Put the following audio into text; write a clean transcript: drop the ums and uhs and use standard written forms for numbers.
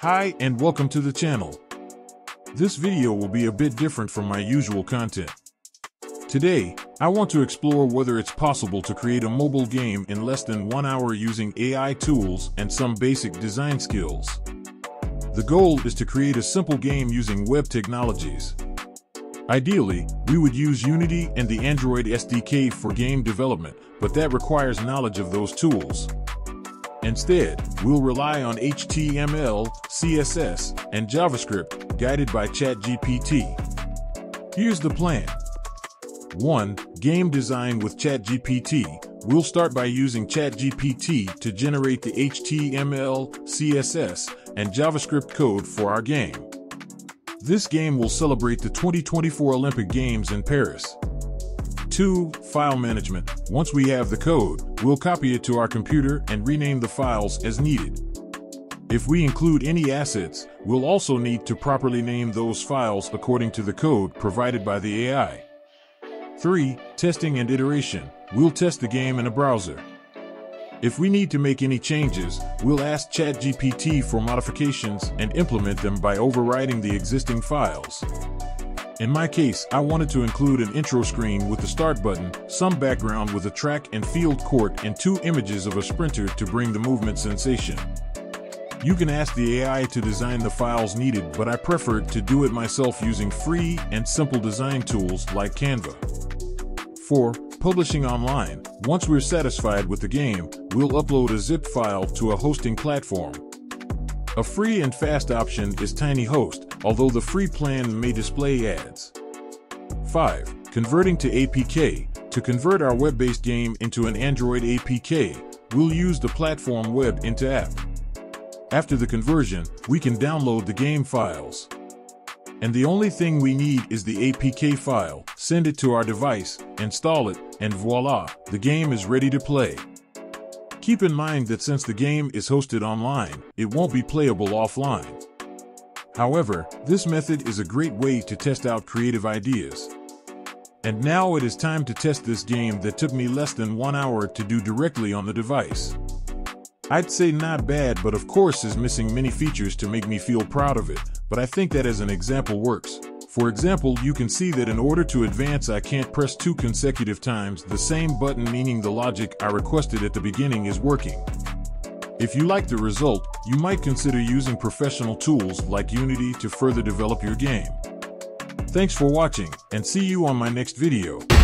Hi and welcome to the channel. This video will be a bit different from my usual content. Today, I want to explore whether it's possible to create a mobile game in less than 1 hour using AI tools and some basic design skills. The goal is to create a simple game using web technologies. Ideally, we would use Unity and the Android SDK for game development, but that requires knowledge of those tools. Instead, we'll rely on HTML, CSS, and JavaScript, guided by ChatGPT. Here's the plan. 1. Game design with ChatGPT. We'll start by using ChatGPT to generate the HTML, CSS, and JavaScript code for our game. This game will celebrate the 2024 Olympic Games in Paris. 2. File management. Once we have the code, we'll copy it to our computer and rename the files as needed. If we include any assets, we'll also need to properly name those files according to the code provided by the AI. 3. Testing and iteration. We'll test the game in a browser. If we need to make any changes, we'll ask ChatGPT for modifications and implement them by overriding the existing files. In my case, I wanted to include an intro screen with the start button, some background with a track and field court, and 2 images of a sprinter to bring the movement sensation. You can ask the AI to design the files needed, but I preferred to do it myself using free and simple design tools like Canva. 4. Publishing online. Once we're satisfied with the game, we'll upload a zip file to a hosting platform. A free and fast option is TinyHost, although the free plan may display ads. 5. Converting to APK. To convert our web-based game into an Android APK, we'll use the platform web into app. After the conversion, we can download the game files. And the only thing we need is the APK file, send it to our device, install it, and voila, the game is ready to play. Keep in mind that since the game is hosted online, it won't be playable offline. However, this method is a great way to test out creative ideas. And now it is time to test this game that took me less than 1 hour to do directly on the device. I'd say not bad, but of course is missing many features to make me feel proud of it, but I think that as an example works. For example, you can see that in order to advance I can't press 2 consecutive times the same button, meaning the logic I requested at the beginning is working. If you like the result, you might consider using professional tools like Unity to further develop your game. Thanks for watching, and see you on my next video.